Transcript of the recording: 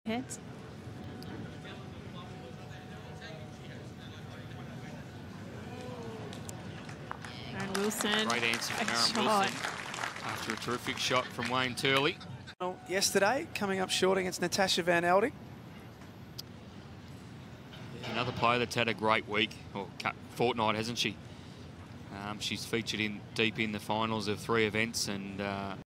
Heads. And Wilson. Great answer from Aaron Wilson after a terrific shot from Wayne Turley. Well, yesterday, coming up short against Natasha Van Eldik. Another player that's had a great week, or fortnight, hasn't she? She's featured in deep in the finals of 3 events, and